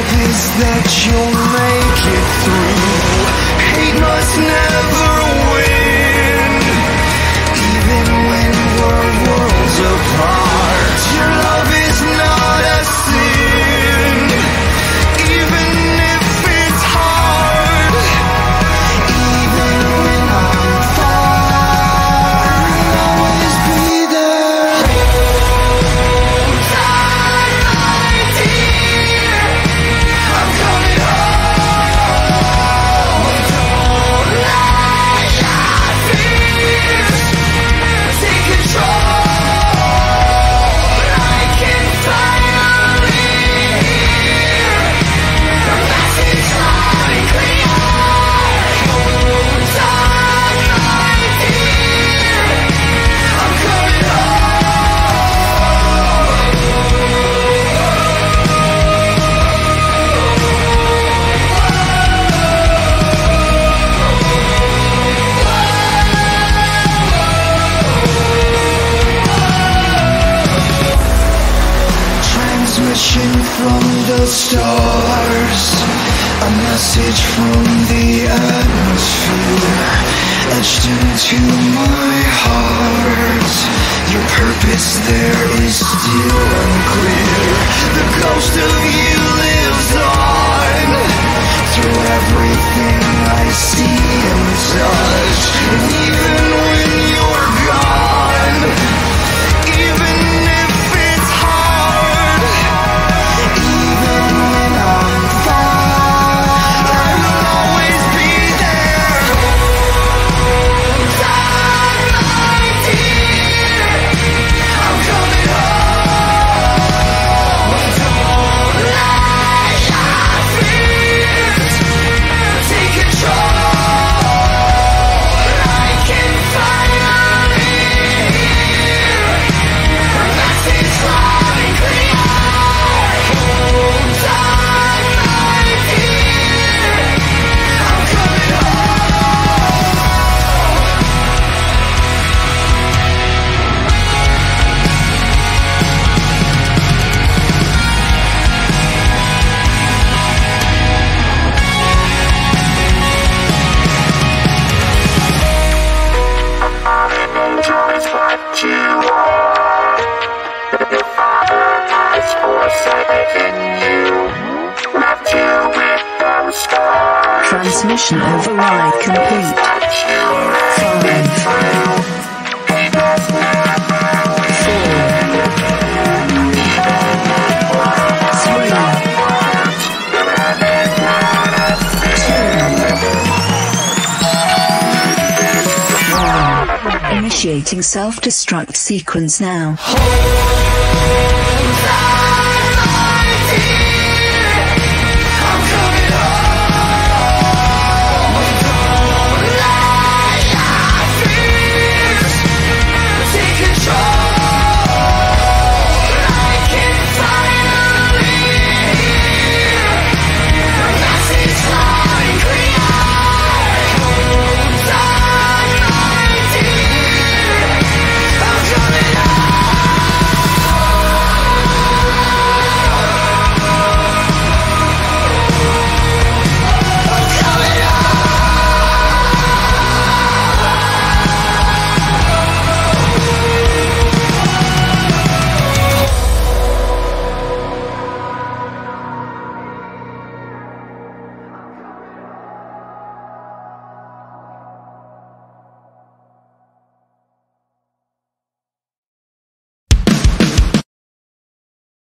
is that you'll make it through. Hate must never win, even when we're worlds apart. Your love is not a sin, even if it's hard. Even when I'm far, I'll always be there. Hold on, my dear, I'm coming home. Don't let your fears take control. I can finally hear the message loud and clear. Hold on, my dear, I'm coming Transmission from the stars, a message from the atmosphere, etched into my heart. Your purpose there is still unclear. The ghost of you lives on through everything I see and touch. And even when you're gone, even if it's hard, even when I'm far, I'll always be there. Hold on, my dear, I'm coming home. Don't let your fears take control. I can finally hear the message loud and clear. Hold on, my dear, I'm coming Enjoys what you are. Your father has forsaken you, left you with those scars. Transmission override complete. 5, 4, 3, 2, 1. Initiating self-destruct sequence now. Hold on.